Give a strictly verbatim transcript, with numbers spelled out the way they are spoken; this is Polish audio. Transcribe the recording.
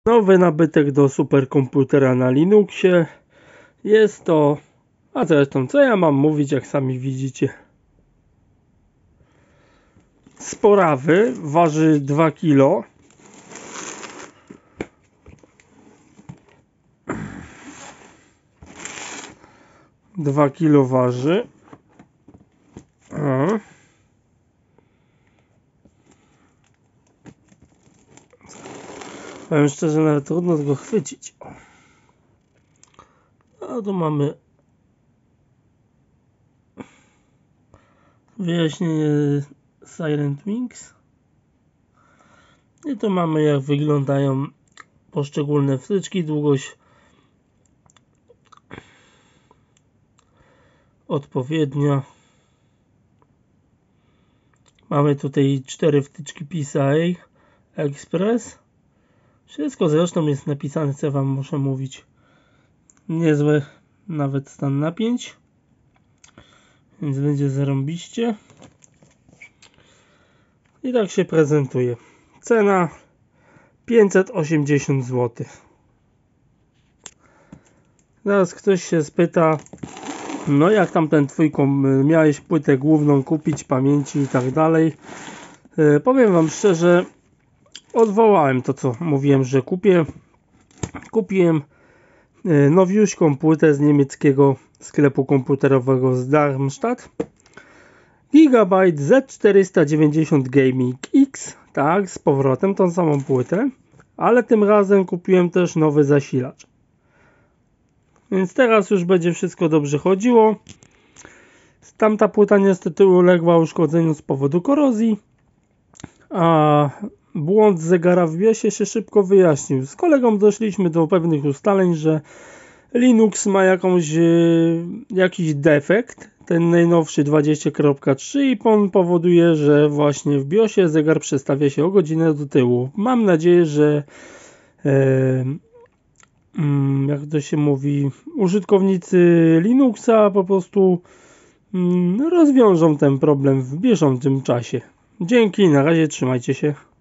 Nowy nabytek do superkomputera na Linuxie. Jest to, a zresztą co ja mam mówić, jak sami widzicie, sporawy, waży dwa kilo. dwa kilo waży. A. Powiem szczerze, nawet trudno go chwycić. A tu mamy wyjaśnienie Silent Wings. I tu mamy, jak wyglądają poszczególne wtyczki, długość odpowiednia. Mamy tutaj cztery wtyczki P C I Express. Wszystko zresztą jest napisane, co wam muszę mówić. Niezły nawet stan napięć, więc będzie zarąbiście. I tak się prezentuje. Cena pięćset osiemdziesiąt złotych. Zaraz ktoś się spyta, no jak tam ten twój, miałeś płytę główną kupić, pamięci i tak dalej. Yy, powiem wam szczerze, odwołałem to, co mówiłem, że kupię. Kupiłem yy, nowiuśką płytę z niemieckiego sklepu komputerowego z Darmstadt. Gigabyte Z czterysta dziewięćdziesiąt Gaming X. Tak, z powrotem tą samą płytę. Ale tym razem kupiłem też nowy zasilacz. Więc teraz już będzie wszystko dobrze chodziło. Tamta płyta niestety uległa uszkodzeniu z powodu korozji, a błąd zegara w BIOSie się szybko wyjaśnił. Z kolegą doszliśmy do pewnych ustaleń, że Linux ma jakąś, jakiś defekt, ten najnowszy dwadzieścia kropka trzy, i on powoduje, że właśnie w BIOSie zegar przestawia się o godzinę do tyłu. Mam nadzieję, że e, jak to się mówi, użytkownicy Linuxa po prostu rozwiążą ten problem w bieżącym czasie. Dzięki, na razie, trzymajcie się.